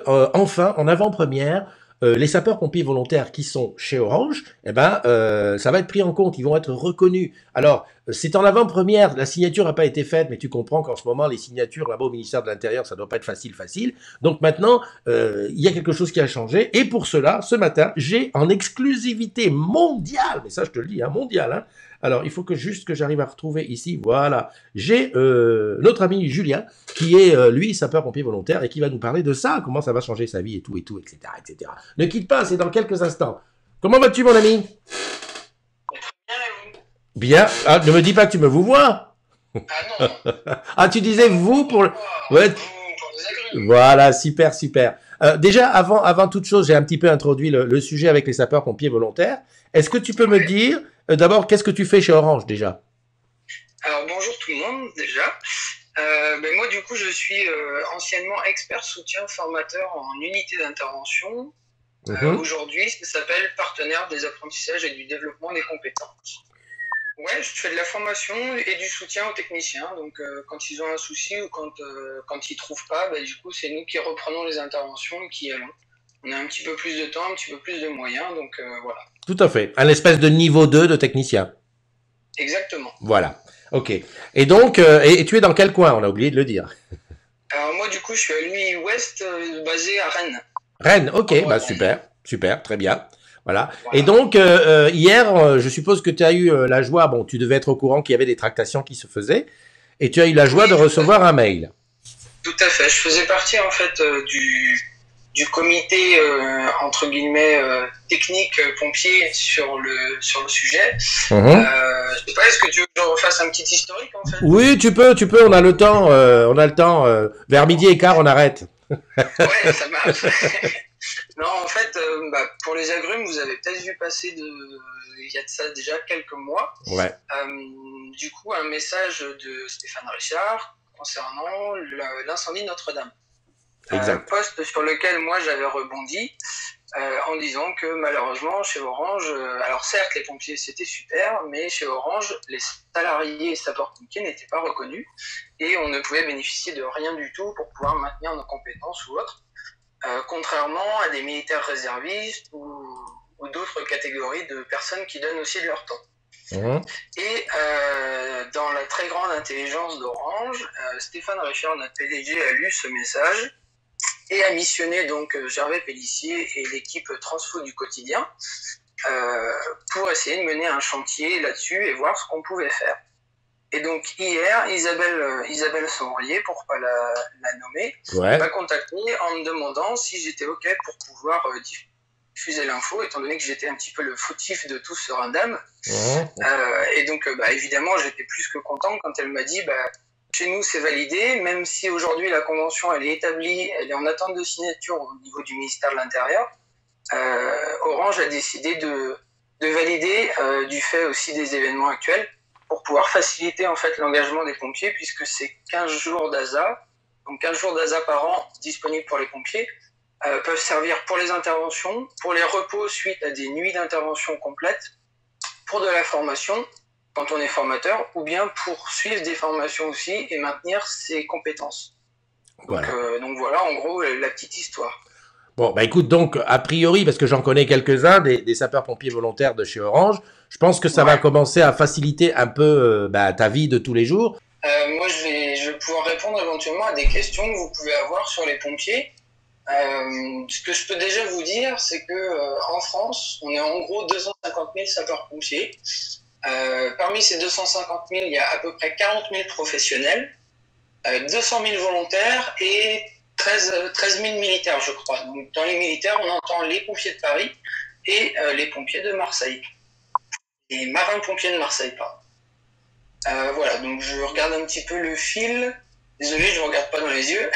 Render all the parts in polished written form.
enfin, en avant-première, les sapeurs-pompiers volontaires qui sont chez Orange, eh ben, ça va être pris en compte, ils vont être reconnus. Alors, c'est en avant-première, la signature n'a pas été faite, mais tu comprends qu'en ce moment, les signatures là-bas au ministère de l'Intérieur, ça doit pas être facile. Donc maintenant, il y a quelque chose qui a changé, et pour cela, ce matin, j'ai en exclusivité mondiale, mais ça je te le dis, hein, mondiale, hein. Alors, il faut juste que j'arrive à retrouver ici, voilà, j'ai notre ami Julien, qui est, lui, sapeur-pompier volontaire, et qui va nous parler de ça, comment ça va changer sa vie, et tout, etc., etc. Ne quitte pas, c'est dans quelques instants. Comment vas-tu, mon ami? Bien. Ah, ne me dis pas que tu me vous vois. Ah non, Ah, tu disais vous pour le... Ouais. vous pour les agrumes. Voilà, super, super. Déjà, avant toute chose, j'ai un petit peu introduit le sujet avec les sapeurs-pompiers volontaires. Est-ce que tu peux me Ouais. dire, d'abord, qu'est-ce que tu fais chez Orange, déjà? Alors bonjour tout le monde déjà. Ben moi du coup je suis anciennement expert soutien formateur en unité d'intervention. Mhm. Aujourd'hui ça s'appelle partenaire des apprentissages et du développement des compétences. Ouais, je fais de la formation et du soutien aux techniciens. Donc quand ils ont un souci ou quand ils trouvent pas, ben, du coup c'est nous qui reprenons les interventions et qui y allons. On a un petit peu plus de temps, un petit peu plus de moyens, donc voilà. Tout à fait. Un espèce de niveau 2 de technicien. Exactement. Voilà. OK. Et donc, et tu es dans quel coin? On a oublié de le dire. Alors moi du coup je suis à l'UI-Ouest basé à Rennes, Rennes, en ok, bah Bretagne. super, super, très bien. Voilà. Et Voilà. donc, hier, je suppose que tu as eu la joie, bon, tu devais être au courant qu'il y avait des tractations qui se faisaient, et tu as eu la joie Oui, de recevoir un mail. tout à fait. Je faisais partie en fait du comité entre guillemets technique pompier sur le sujet. Mhm. Je sais pas, est-ce que tu veux que je refasse un petit historique en fait? Oui, tu peux, on a le temps. Vers midi et quart, on arrête. Ouais, ça marche. Non, en fait, pour les agrumes, vous avez peut-être vu passer il y a de ça déjà quelques mois, Ouais, du coup, un message de Stéphane Richard concernant l'incendie de Notre-Dame. exact. Poste sur lequel moi j'avais rebondi en disant que malheureusement chez Orange, alors certes les pompiers c'était super, mais chez Orange les salariés et sapeurs-pompiers n'étaient pas reconnus et on ne pouvait bénéficier de rien du tout pour pouvoir maintenir nos compétences ou autres, contrairement à des militaires réservistes ou d'autres catégories de personnes qui donnent aussi de leur temps. Mhm. Et dans la très grande intelligence d'Orange, Stéphane Richard, notre PDG, a lu ce message et a missionné donc Gervais Pellissier et l'équipe Transfo du quotidien euh, pour essayer de mener un chantier là-dessus et voir ce qu'on pouvait faire. Et donc hier, Isabelle Sombrier, pour pas la nommer, m'a Ouais. contacté en me demandant si j'étais OK pour pouvoir diffuser l'info, étant donné que j'étais un petit peu le fautif de tout ce rindam. Mhm. Et donc, évidemment, j'étais plus que content quand elle m'a dit, chez nous, c'est validé, même si aujourd'hui la convention, elle est établie, elle est en attente de signature au niveau du ministère de l'Intérieur. Orange a décidé de valider du fait aussi des événements actuels pour pouvoir faciliter en fait l'engagement des pompiers, puisque c'est 15 jours d'ASA, donc 15 jours d'ASA par an disponibles pour les pompiers, peuvent servir pour les interventions, pour les repos suite à des nuits d'intervention complètes, pour de la formation quand on est formateur, ou bien pour suivre des formations aussi et maintenir ses compétences. Voilà. Donc voilà, en gros, la petite histoire. Bon, bah écoute, donc, a priori, parce que j'en connais quelques-uns, des sapeurs-pompiers volontaires de chez Orange, je pense que ça va Ouais. commencer à faciliter un peu bah, ta vie de tous les jours. Moi, je vais pouvoir répondre éventuellement à des questions que vous pouvez avoir sur les pompiers. Ce que je peux déjà vous dire, c'est que en France, on est en gros 250 000 sapeurs-pompiers. Parmi ces 250 000, il y a à peu près 40 000 professionnels, 200 000 volontaires et 13 000 militaires, je crois. Donc, dans les militaires, on entend les pompiers de Paris et les pompiers de Marseille. Les marins-pompiers de Marseille, pardon. Voilà, donc je regarde un petit peu le fil. Désolé, je ne regarde pas dans les yeux.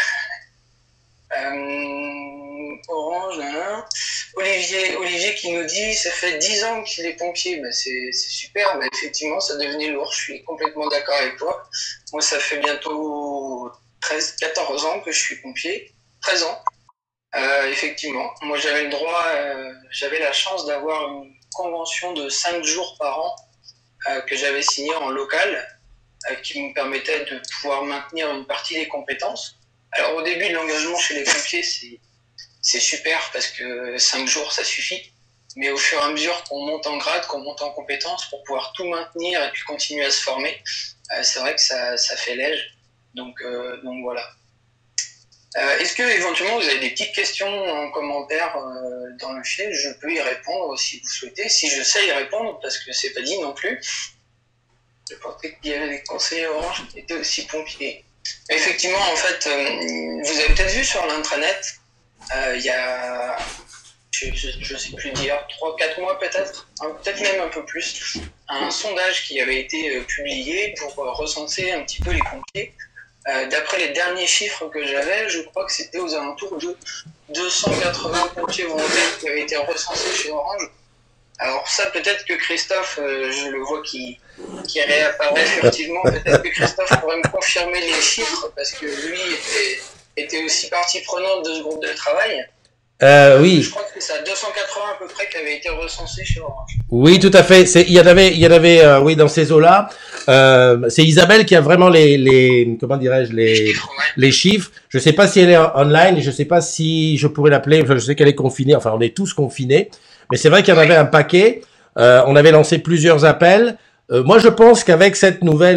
Orange, Olivier qui nous dit ça fait 10 ans qu'il est pompier, c'est super, mais effectivement ça devenait lourd, je suis complètement d'accord avec toi. Moi ça fait bientôt 14 ans que je suis pompier, 13 ans, effectivement. Moi j'avais la chance d'avoir une convention de 5 jours par an que j'avais signée en local, qui me permettait de pouvoir maintenir une partie des compétences. Alors au début de l'engagement chez les pompiers, c'est super parce que 5 jours, ça suffit. Mais au fur et à mesure qu'on monte en grade, qu'on monte en compétences pour pouvoir tout maintenir et puis continuer à se former, c'est vrai que ça fait léger. Donc voilà. Est-ce que éventuellement vous avez des petites questions en commentaire dans le fichier? Je peux y répondre si vous souhaitez, si je sais y répondre, parce que c'est pas dit non plus. Je pensais qu'il y avait des conseillers Orange qui étaient aussi pompiers. Effectivement, en fait, vous avez peut-être vu sur l'intranet, il y a, je sais plus dire, 3-4 mois peut-être, peut-être même un peu plus, un sondage qui avait été publié pour recenser un petit peu les pompiers. D'après les derniers chiffres que j'avais, je crois que c'était aux alentours de 280 pompiers volontaires qui avaient été recensés chez Orange. Alors ça, peut-être que Christophe, je le vois qui réapparaît furtivement, peut-être que Christophe pourrait me confirmer les chiffres, parce que lui était aussi partie prenante de ce groupe de travail. Oui. Je crois que c'est à 280 à peu près qui avait été recensé chez Orange. Oui, tout à fait. Il y en avait, oui, dans ces eaux-là. C'est Isabelle qui a vraiment comment dirais-je, les chiffres. Je sais pas si elle est online, je sais pas si je pourrais l'appeler. Je sais qu'elle est confinée. Enfin, on est tous confinés. Mais c'est vrai qu'il y en avait un paquet. On avait lancé plusieurs appels. Moi, je pense qu'avec cette nouvelle,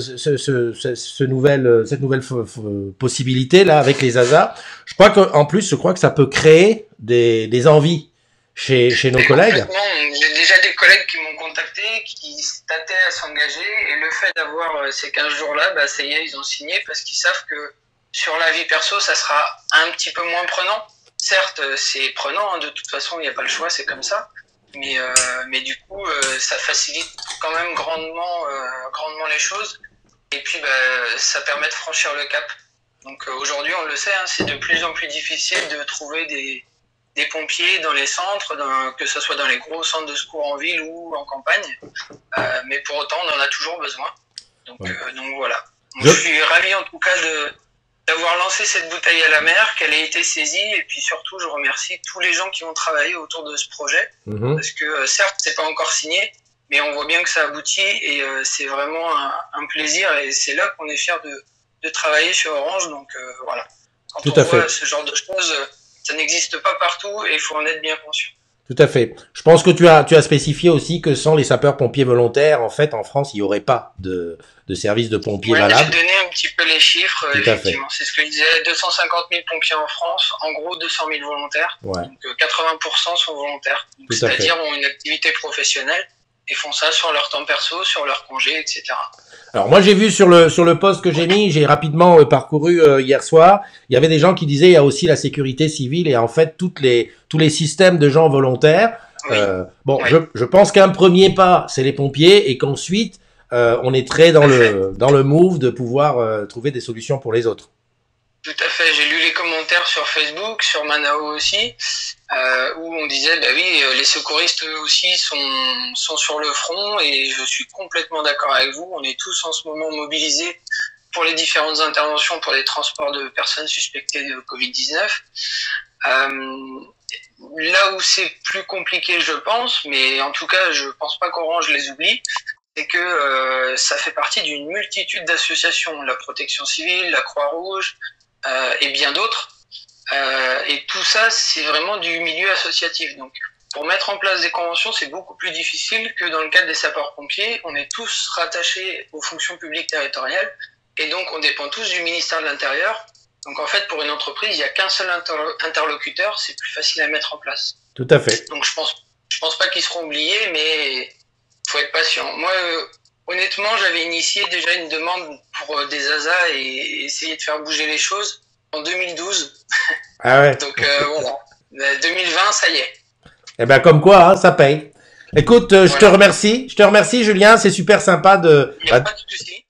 cette nouvelle possibilité là, avec les ASA, je crois que ça peut créer des envies chez nos collègues. J'ai déjà des collègues qui m'ont contacté, qui tâtaient à s'engager, et le fait d'avoir ces 15 jours-là, bah, ça y est, ils ont signé parce qu'ils savent que sur la vie perso, ça sera un petit peu moins prenant. Certes, c'est prenant, hein, de toute façon, il n'y a pas le choix, c'est comme ça. Mais du coup, ça facilite quand même grandement les choses. Et puis, bah, ça permet de franchir le cap. Donc aujourd'hui, on le sait, hein, c'est de plus en plus difficile de trouver des pompiers dans les centres, que ce soit dans les gros centres de secours en ville ou en campagne. Mais pour autant, on en a toujours besoin. Donc voilà. Je suis ravi en tout cas d'avoir lancé cette bouteille à la mer, qu'elle ait été saisie, et puis surtout, je remercie tous les gens qui ont travaillé autour de ce projet, parce que certes, c'est pas encore signé, mais on voit bien que ça aboutit, et c'est vraiment un plaisir, et c'est là qu'on est fiers de travailler chez Orange, donc voilà. Quand on voit ce genre de choses, ça n'existe pas partout, et il faut en être bien conscient. Tout à fait. Je pense que tu as spécifié aussi que sans les sapeurs-pompiers volontaires, en fait, en France, il n'y aurait pas de service de pompiers valables. J'ai donné un petit peu les chiffres, effectivement. C'est ce que je disais, 250 000 pompiers en France, en gros 200 000 volontaires. Ouais. Donc 80% sont volontaires. C'est-à-dire ont une activité professionnelle et font ça sur leur temps perso, sur leur congé, etc. Alors moi j'ai vu sur le post que j'ai mis, j'ai rapidement parcouru hier soir, il y avait des gens qui disaient il y a aussi la sécurité civile et en fait tous les systèmes de gens volontaires. Oui. Je pense qu'un premier pas c'est les pompiers et qu'ensuite on est très dans le move de pouvoir trouver des solutions pour les autres. Tout à fait, j'ai lu les commentaires sur Facebook, sur Manao aussi, où on disait, bah oui, les secouristes eux aussi sont sur le front, et je suis complètement d'accord avec vous, on est tous en ce moment mobilisés pour les différentes interventions pour les transports de personnes suspectées de Covid-19. Là où c'est plus compliqué, je pense, mais en tout cas, je pense pas qu'Orange les oublie, c'est que ça fait partie d'une multitude d'associations, la Protection civile, la Croix-Rouge, et bien d'autres. Et tout ça, c'est vraiment du milieu associatif. Donc, pour mettre en place des conventions, c'est beaucoup plus difficile que dans le cadre des sapeurs-pompiers. On est tous rattachés aux fonctions publiques territoriales, et donc on dépend tous du ministère de l'Intérieur. Donc en fait, pour une entreprise, il n'y a qu'un seul interlocuteur, c'est plus facile à mettre en place. Tout à fait. Donc je pense pas qu'ils seront oubliés, mais faut être patient. Moi, honnêtement, j'avais initié déjà une demande pour des ASA et essayer de faire bouger les choses en 2012. Ah ouais. Donc voilà, 2020, ça y est. Eh ben comme quoi, hein, ça paye. Écoute, je te remercie, Julien, c'est super sympa Il n'y a pas de souci.